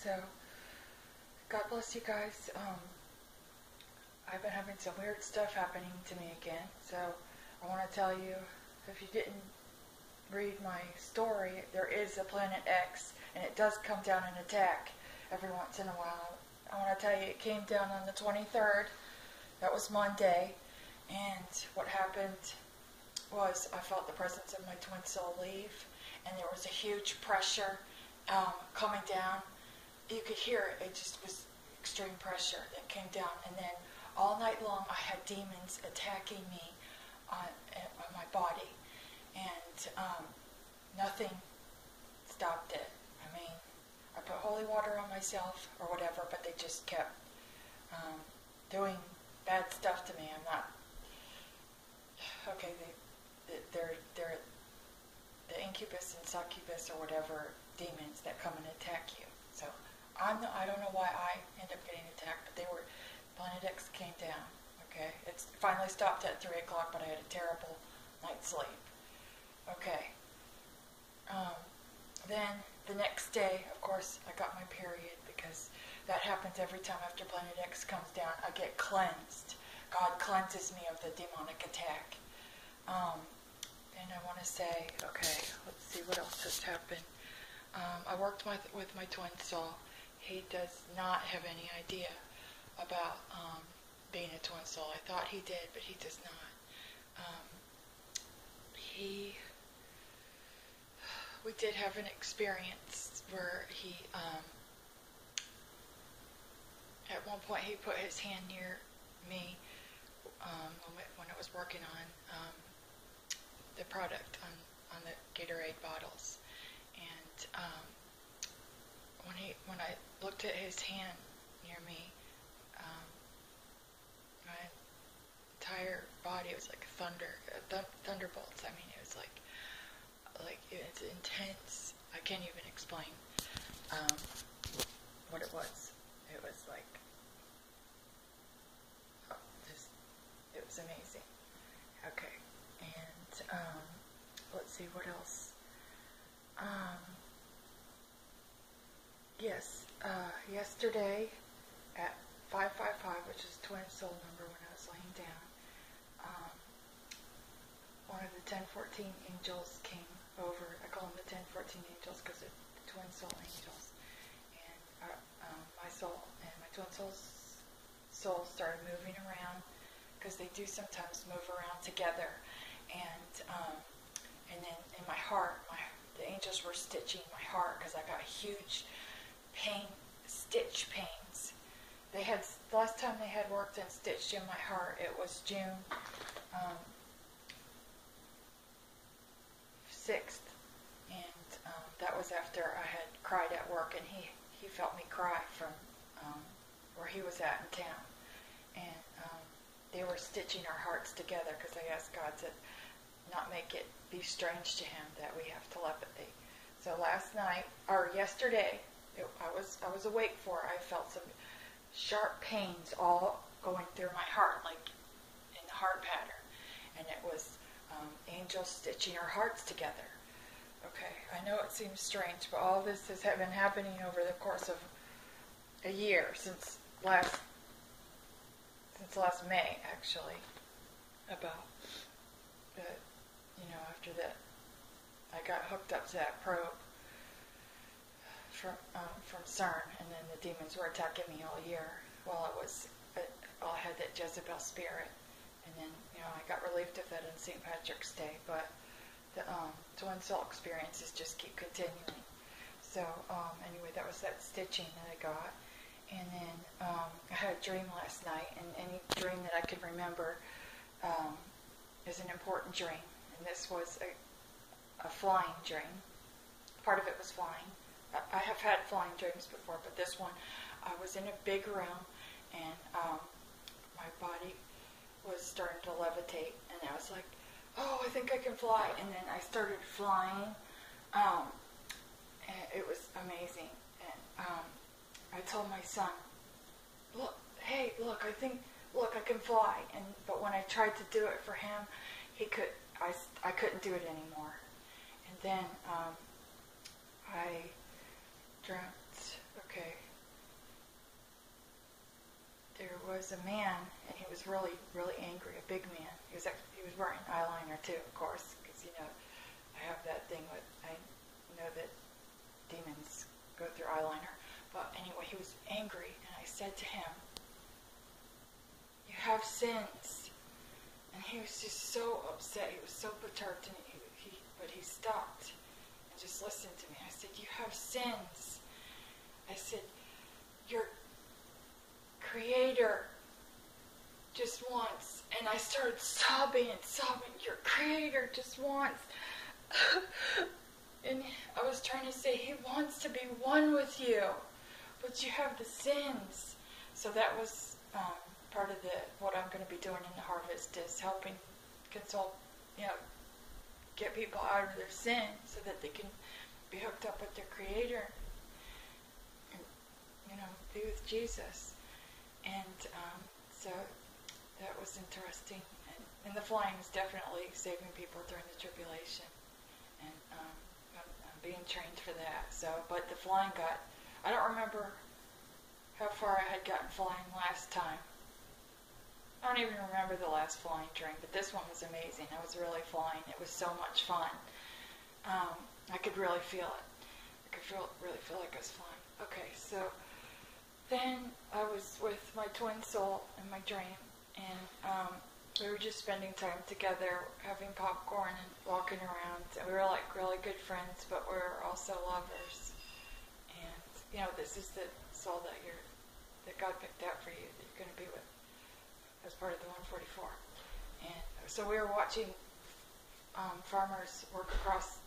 So, God bless you guys. I've been having some weird stuff happening to me again. So, I want to tell you, if you didn't read my story, there is a Planet X, and it does come down and attack every once in a while. I want to tell you, it came down on the 23rd. That was Monday. And what happened was I felt the presence of my twin soul leave, and there was a huge pressure coming down. You could hear it. It just was extreme pressure that came down. And then all night long, I had demons attacking me on my body. And nothing stopped it. I mean, I put holy water on myself or whatever, but they just kept doing bad stuff to me. I'm not... Okay, they're the incubus and succubus or whatever demons that come and attack you. So I don't know why I end up getting attacked, but Planet X came down. Okay, it finally stopped at 3 o'clock, but I had a terrible night's sleep. Okay. Then the next day, of course, I got my period, because that happens every time after Planet X comes down. I get cleansed. God cleanses me of the demonic attack. And I want to say, okay, let's see what else has happened. I worked with my twin soul. He does not have any idea about being a twin soul. I thought he did, but he does not. We did have an experience where he, at one point he put his hand near me when I was working on the product on the Gatorade bottles, and when I looked at his hand near me, my entire body was like thunderbolts. I mean, it was like it's intense. I can't even explain what it was. It was like, it was amazing. Okay, and let's see what else. Yes, yesterday at 555, which is twin soul number, when I was laying down, one of the 1014 angels came over. I call them the 1014 angels because they're the twin soul angels. And my soul and my twin soul's soul started moving around, because they do sometimes move around together. And then in my heart, the angels were stitching my heart, because I got huge stitch pains. They had, last time they had worked and stitched in my heart, it was June 6th, and that was after I had cried at work, and he felt me cry from where he was at in town, and they were stitching our hearts together, because I asked God to not make it be strange to him that we have telepathy. So yesterday, I was awake for it. I felt some sharp pains all going through my heart, like in the heart pattern, and it was angels stitching our hearts together. Okay, I know it seems strange, but all this has been happening over the course of a year, since last May, actually, about after that I got hooked up to that probe from CERN, and then the demons were attacking me all year while I had that Jezebel spirit, and then I got relieved of that on St. Patrick's Day, but the twin soul experiences just keep continuing. So anyway, that was that stitching that I got. And then I had a dream last night, and any dream that I can remember is an important dream. And this was a flying dream. Part of it was flying. I have had flying dreams before, but this one, I was in a big room, and my body was starting to levitate, and I was like, oh, I think I can fly. And then I started flying, and it was amazing. And I told my son, look, I can fly. But when I tried to do it for him, I couldn't do it anymore. And then I dreamt, okay, was a man, and he was really, really angry, a big man. He was wearing eyeliner too, of course, because I have that thing with, I know that demons go through eyeliner. But anyway, he was angry, and I said to him, "You have sins." And he was just so upset. He was so perturbed, and but he stopped and just listened to me. I said, "You have sins." I said, "Your Creator just wants," and I started sobbing and sobbing, "Your Creator just wants." And I was trying to say, He wants to be one with you, but you have the sins. So that was part of what I'm going to be doing in the harvest, is helping consult, get people out of their sin so that they can be hooked up with their Creator and, be with Jesus. And so that was interesting. And the flying is definitely saving people during the tribulation. And I'm being trained for that. So, but the flying I don't remember how far I had gotten flying last time. I don't even remember the last flying train, but this one was amazing. I was really flying. It was so much fun. I could really feel it. I could really feel like I was flying. Okay, so then I was with my twin soul in my dream, and we were just spending time together, having popcorn and walking around. And we were like really good friends, but we were also lovers. And this is the soul that God picked out for you, that you're going to be with as part of the 144. And so we were watching farmers work across